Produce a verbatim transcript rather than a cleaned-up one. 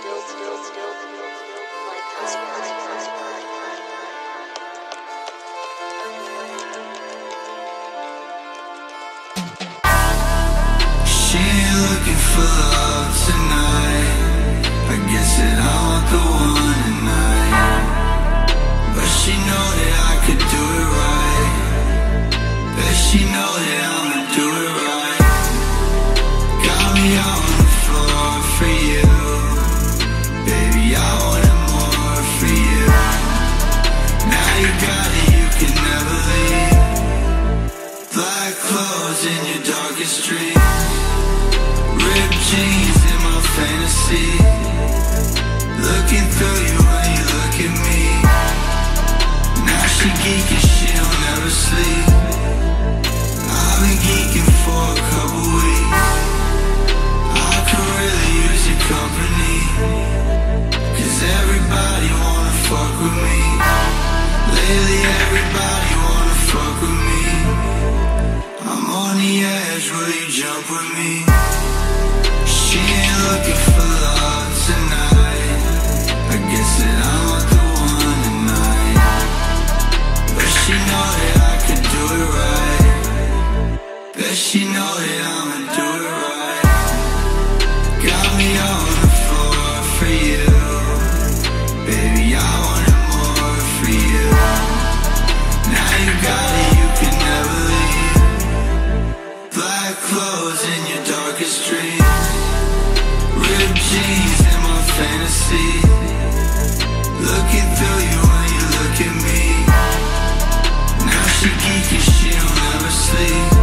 still, still, still, like us, like us, She ain't looking for love tonight. I guess that I want the one tonight, but she know that I could do it right. Bet she know that I'ma do it right. Got me on the floor for you, baby, I wanted more for you. Now you got it, you can never leave. Black clothes in your darkest dreams, ripped jeans in my fantasy. Looking through you when you look at me. Now she geeking, she don't never sleep. I've been geeking for a couple weeks. I could really use your company, cause everybody wanna fuck with me. Lately everybody wanna fuck with me. I'm on the edge, will you jump with me? She ain't looking for love tonight. I guess that I want the one tonight, but she know that I could do it right. Bet she know that I'ma do it right. Got me on the floor for you, baby, I wanted more for you. Now you got it, you can never leave. Black clothes in your darkest dreams, ripped jeans in my fantasy. Looking through you when you look at me. Now she geeking, she don't ever sleep.